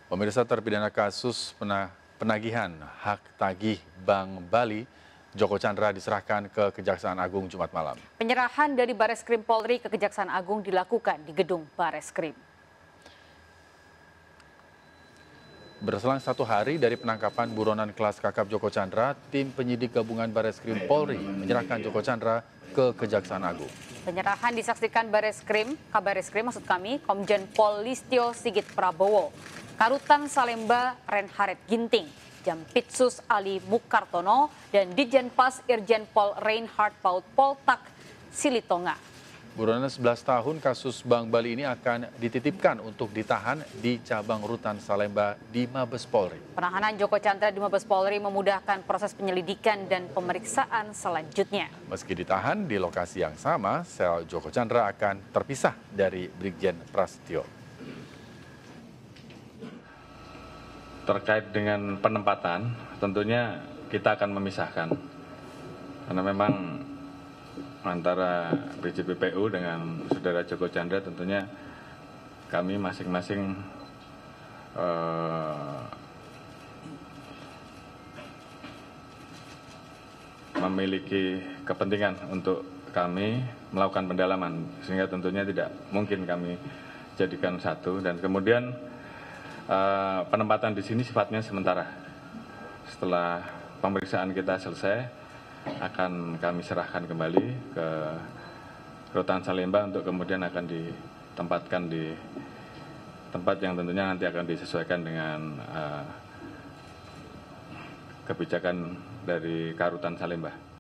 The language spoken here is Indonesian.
Pemirsa, terpidana kasus penagihan hak tagih Bank Bali, Joko Chandra diserahkan ke Kejaksaan Agung Jumat malam. Penyerahan dari Bareskrim Polri ke Kejaksaan Agung dilakukan di gedung Bareskrim. Berselang 1 hari dari penangkapan buronan kelas kakap Joko Chandra, tim penyidik gabungan Bareskrim Polri menyerahkan Joko Chandra ke Kejaksaan Agung. Penyerahan disaksikan Kabareskrim maksud kami, Komjen Pol Listio Sigit Prabowo, Karutan Salemba Renharet Ginting, Jampitsus Ali Mukartono, dan Dijenpas Irjen Pol Reinhard Paut Poltak Silitonga. Buronan 11 tahun kasus Bank Bali ini akan dititipkan untuk ditahan di cabang rutan Salemba di Mabes Polri. Penahanan Joko Chandra di Mabes Polri memudahkan proses penyelidikan dan pemeriksaan selanjutnya. Meski ditahan di lokasi yang sama, sel Joko Chandra akan terpisah dari Brigjen Prasetyo. Terkait dengan penempatan, tentunya kita akan memisahkan. Karena memang antara BJPPU dengan saudara Joko Chandra tentunya kami masing-masing memiliki kepentingan untuk kami melakukan pendalaman, sehingga tentunya tidak mungkin kami jadikan satu. Dan kemudian penempatan di sini sifatnya sementara. Setelah pemeriksaan kita selesai, akan kami serahkan kembali ke Rutan Salemba untuk kemudian akan ditempatkan di tempat yang tentunya nanti akan disesuaikan dengan kebijakan dari Karutan Salemba.